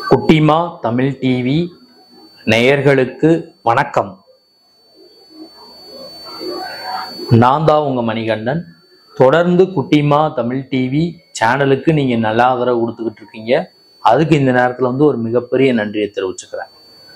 குட்டிமா தமிழ் டிவி நேயர்களுக்கு வணக்கம். நான் தான் உங்க மணிகண்டன். தொடர்ந்து குட்டிமா தமிழ் டிவி சேனலுக்கு நீங்க நல்ல ஆதரவு கொடுத்துக்கிட்டு இருக்கீங்க. அதுக்கு இந்த நேரத்துல ஒரு மிகப்பெரிய நன்றியை தெரிவிச்சுக்கிறேன்.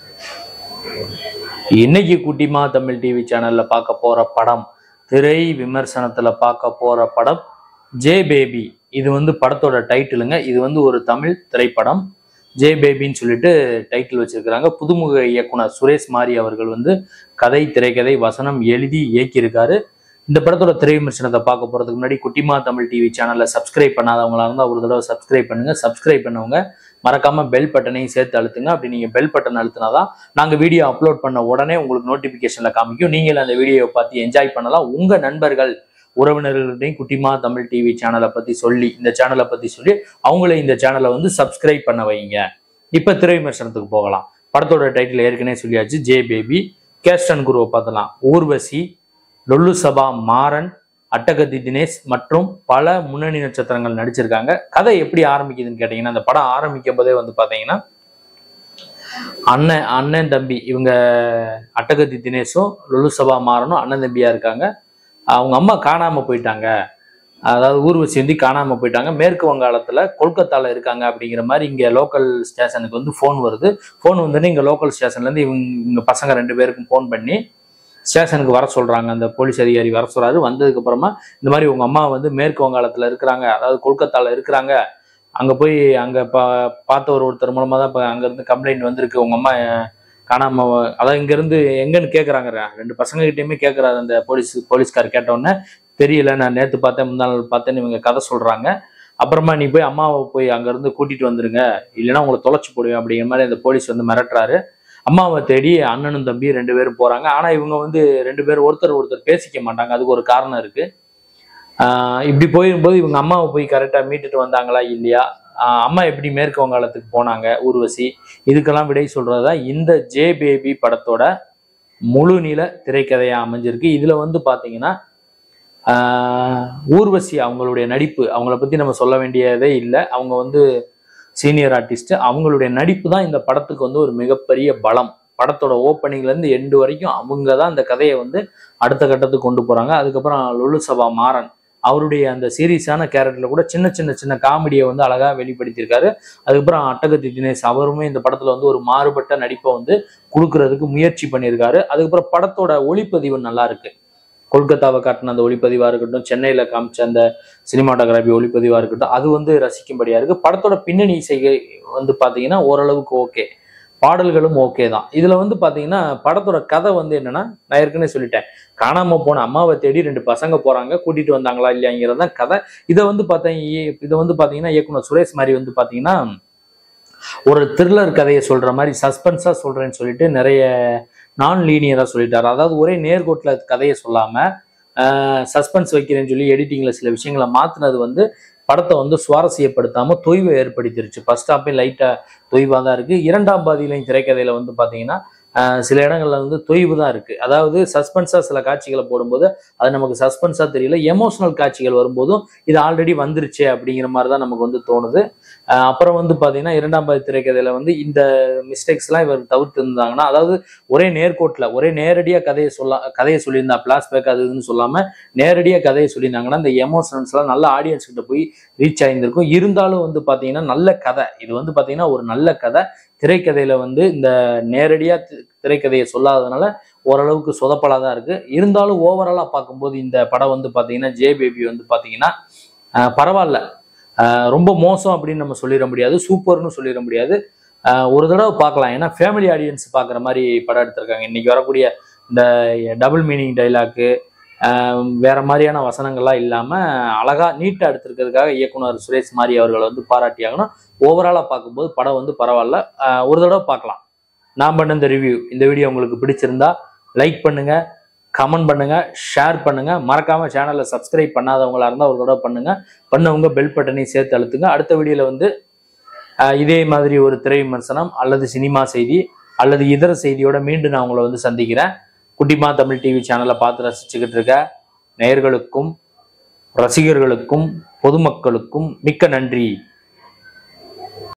இன்னைக்கு குட்டிமா தமிழ் டிவி சேனல்ல பார்க்க போற படம், திரை விமர்சனத்துல பார்க்க போற படம் ஜே பேபி. இது படத்தோட டைட்டிலுங்க. இது ஒரு தமிழ் திரைப்படம். ஜே பேபின்னு சொல்லிட்டு டைட்டில் வச்சிருக்கிறாங்க. புதுமுக இயக்குனர் சுரேஷ் மாரி அவர்கள் கதை, திரைக்கதை, வசனம் எழுதி இயக்கியிருக்காரு. இந்த படத்தோட திரை விமர்சனத்தை பார்க்க போறதுக்கு முன்னாடி குட்டிமா தமிழ் டிவி சேனல்ல சப்ஸ்கிரைப் பண்ணாதவங்களா இருந்தால் ஒரு தடவை சப்ஸ்கிரைப் பண்ணுங்க. சப்ஸ்கிரைப் பண்ணவங்க மறக்காம பெல் பட்டனையும் சேர்த்து அழுத்துங்க. அப்படி நீங்க பெல் பட்டன் அழுத்தினாதான் நாங்க வீடியோ அப்லோட் பண்ண உடனே உங்களுக்கு நோட்டிபிகேஷன்ல காமிக்கும். நீங்கள் அந்த வீடியோவை பார்த்து என்ஜாய் பண்ணலாம். உங்க நண்பர்கள் உறவினர்கள்டையும் குட்டிமா தமிழ் டிவி சேனலை பத்தி சொல்லி, இந்த சேனலை பத்தி சொல்லி அவங்கள இந்த சேனலை சப்ஸ்கிரைப் பண்ண வைங்க. இப்ப திரை விமர்சனத்துக்கு போகலாம். படத்தோட டைட்டில் ஏற்கனவே சொல்லியாச்சு, ஜே பேபி. கேஸ்ட் அண்ட் குருவை பார்த்தலாம். ஊர்வசி, லொல்லு சபா மாறன், அட்டகத்தி தினேஷ் மற்றும் பல முன்னணி நட்சத்திரங்கள் நடிச்சிருக்காங்க. கதை எப்படி ஆரம்பிக்குதுன்னு கேட்டீங்கன்னா, அந்த படம் ஆரம்பிக்கும் போதே பாத்தீங்கன்னா அண்ணன் தம்பி இவங்க அட்டகத்தி தினேஷும் லொல்லு சபா மாறனும் அண்ணன் தம்பியா இருக்காங்க. அவங்க அம்மா காணாம போயிட்டாங்க. அதாவது ஊர்வசி காணாம போயிட்டாங்க. மேற்கு வங்காளத்துல கொல்கத்தால இருக்காங்க அப்படிங்கிற மாதிரி இங்க லோக்கல் ஸ்டேஷனுக்கு ஃபோன் வருது. ஃபோன் இங்க லோக்கல் ஸ்டேஷன்ல இருந்து இவங்க பசங்க 2 பேருக்கும் ஃபோன் பண்ணி ஸ்டேஷனுக்கு வர சொல்றாங்க. அந்த போலீஸ் அதிகாரி வர சொல்றாரு. வந்ததுக்கு அப்புறமா இந்த மாதிரி உங்க அம்மா மேற்கு வங்காளத்துல இருக்கிறாங்க, அதாவது கொல்கத்தால இருக்கிறாங்க. அங்க போய் அங்க பார்த்த ஒருத்தர் மூலமா தான் இப்ப அங்க இருந்து கம்ப்ளைண்ட் வந்திருக்கு. உங்க அம்மா காணாம, அதான் இங்க இருந்து எங்கன்னு கேக்குறாங்க. 2 பசங்க கிட்டயுமே கேட்கறாரு. அந்த போலீஸ்கார் கேட்டவுடனே தெரியல, நான் நேற்று பார்த்தேன், முந்தா நாள் பார்த்தேன்னு இவங்க கதை சொல்றாங்க. அப்புறமா நீ போய் அம்மாவை போய் அங்க இருந்து கூட்டிட்டு வந்துருங்க, இல்லைன்னா உங்களை தொலைச்சு போடுவேன் அப்படிங்கிற மாதிரி அந்த போலீஸ் மிரட்டுறாரு. அம்மாவை தேடி அண்ணனும் தம்பி 2 பேரும் போறாங்க. ஆனா இவங்க 2 பேரும் ஒருத்தர் பேசிக்க மாட்டாங்க. அதுக்கு ஒரு காரணம் இருக்கு. இப்படி போயிருக்கும்போது இவங்க அம்மாவை போய் கரெக்டா மீட்டுட்டு வந்தாங்களா இல்லையா, அம்மா எப்படி மேற்கு வங்காளத்துக்கு போனாங்க, ஊர்வசி, இதுக்கெல்லாம் விடை சொல்றதா இந்த ஜே பேபி படத்தோட முழு நீள திரைக்கதையா அமைஞ்சிருக்கு. இதுல பாத்தீங்கன்னா ஊர்வசி அவங்களுடைய நடிப்பு, அவங்கள பத்தி நம்ம சொல்ல வேண்டியதே இல்லை. அவங்க சீனியர் ஆர்டிஸ்ட். அவங்களுடைய நடிப்பு தான் இந்த படத்துக்கு ஒரு மிகப்பெரிய பலம். படத்தோட ஓப்பனிங்ல இருந்து எண்டு வரைக்கும் அவங்க தான் இந்த கதையை அடுத்த கட்டத்துக்கு கொண்டு போறாங்க. அதுக்கப்புறம் லொல்லு சபா மாறன் அவருடைய அந்த சீரியஸான கேரக்டர்ல கூட சின்ன காமெடியை அழகா வெளிப்படுத்தியிருக்காரு. அதுக்கப்புறம் அட்டகத்தி தினேஷ் அவருமே இந்த படத்துல ஒரு மாறுபட்ட நடிப்பை கொடுக்கறதுக்கு முயற்சி பண்ணியிருக்காரு. அதுக்கப்புறம் படத்தோட ஒளிப்பதிவு நல்லா இருக்கு. கொல்கத்தாவை காட்டின அந்த ஒளிப்பதிவா இருக்கட்டும், சென்னையில காமிச்ச அந்த சினிமாட்டோகிராஃபி ஒளிப்பதிவா இருக்கட்டும், அது ரசிக்கும்படியா இருக்கு. படத்தோட பின்னணி இசைகள் பாத்தீங்கன்னா ஓரளவுக்கு ஓகே, பாடல்களும் ஓகே தான். இதுல பாத்தீங்கன்னா படத்தோட கதை என்னன்னா, நான் ஏற்கனவே சொல்லிட்டேன், காணாம போன அம்மாவை தேடி 2 பசங்க போறாங்க, கூட்டிட்டு வந்தாங்களா இல்லையாங்கிறதான் கதை. இதை பாத்தீங்கன்னா இயக்குனர் சுரேஷ் மாதிரி பாத்தீங்கன்னா ஒரு த்ரில்லர் கதையை சொல்ற மாதிரி சஸ்பென்ஸா சொல்றேன்னு சொல்லிட்டு நிறைய நான் லீனியரா சொல்லிட்டாரு. அதாவது ஒரே நேர்கோட்டில் கதையை சொல்லாம சஸ்பென்ஸ் வைக்கிறேன்னு சொல்லி எடிட்டிங்ல சில விஷயங்களை மாத்தினது படத்தை சுவாரஸ்யப்படுத்தாம தொய்வை ஏற்படுத்திருச்சு. ஃபர்ஸ்ட் ஹாப்பே லைட்டா தொய்வா தான் இருக்கு. 2ஆம் பாதியிலையும் திரைக்கதையில பாத்தீங்கன்னா சில இடங்கள்ல தொய்வு தான் இருக்கு. அதாவது சஸ்பென்ஸா சில காட்சிகளை போடும்போது அது நமக்கு சஸ்பென்ஸா தெரியல, எமோஷனல் காட்சிகள் வரும்போதும் இது ஆல்ரெடி வந்துருச்சு அப்படிங்கிற மாதிரி தான் நமக்கு தோணுது. அப்புறம் பாத்தீங்கன்னா 2ஆம் பாதி திரைக்கதையில இந்த மிஸ்டேக்ஸ் எல்லாம் இவர் தவிர்த்து இருந்தாங்கன்னா, அதாவது ஒரே நேர்கோட்டில் ஒரே நேரடியா கதையை சொல்லியிருந்தா, பிளாஷ்பேக் அது இதுன்னு சொல்லாம நேரடியா கதையை சொல்லியிருந்தாங்கன்னா இந்த எமோஷனல்ஸ் எல்லாம் நல்ல ஆடியன்ஸ் கிட்ட போய் ரீச் ஆயிருந்திருக்கும். இருந்தாலும் பாத்தீங்கன்னா நல்ல கதை, இது பாத்தீங்கன்னா ஒரு நல்ல கதை. திரைக்கதையில இந்த நேரடியா திரைக்கதையை சொல்லாததுனால ஓரளவுக்கு சொதப்பலாதான் இருக்கு. இருந்தாலும் ஓவராலா பார்க்கும்போது இந்த படம் பாத்தீங்கன்னா ஜே பேபி பாத்தீங்கன்னா பரவாயில்ல. ரொம்ப மோசம் அப்படின்னு நம்ம சொல்லிட முடியாது, சூப்பர்னு சொல்லிட முடியாது. ஒரு தடவை பார்க்கலாம். ஏன்னா ஃபேமிலி ஆடியன்ஸ் பார்க்குற மாதிரி படம் எடுத்திருக்காங்க. இன்னைக்கு வரக்கூடிய இந்த டபுள் மீனிங் டைலாக்கு, வேற மாதிரியான வசனங்கள்லாம் இல்லாம அழகா நீட்டா எடுத்திருக்கிறதுக்காக இயக்குனர் சுரேஷ் மாரி அவர்கள் பாராட்டியாகணும். ஓவராலா பார்க்கும்போது படம் பரவாயில்ல, ஒரு தடவை பார்க்கலாம். நான் பண்ண இந்த ரிவ்யூ, இந்த வீடியோ உங்களுக்கு பிடிச்சிருந்தா லைக் பண்ணுங்க, கமெண்ட் பண்ணுங்க, ஷேர் பண்ணுங்க. மறக்காம சேனலை சப்ஸ்கிரைப் பண்ணாதவங்களா இருந்தா ஒரு தடவை பண்ணுங்க. பண்ணவங்க பெல் பட்டனையும் சேர்த்து அழுத்துங்க. அடுத்த வீடியோல இதே மாதிரி ஒரு திரை விமர்சனம் அல்லது சினிமா செய்தி அல்லது இதர செய்தியோட மீண்டும் நான் உங்களை சந்திக்கிறேன். குட்டிமா தமிழ் டிவி சேனலை பார்த்து ரசிச்சுக்கிட்டு இருக்க நேயர்களுக்கும் ரசிகர்களுக்கும் பொதுமக்களுக்கும் மிக்க நன்றி.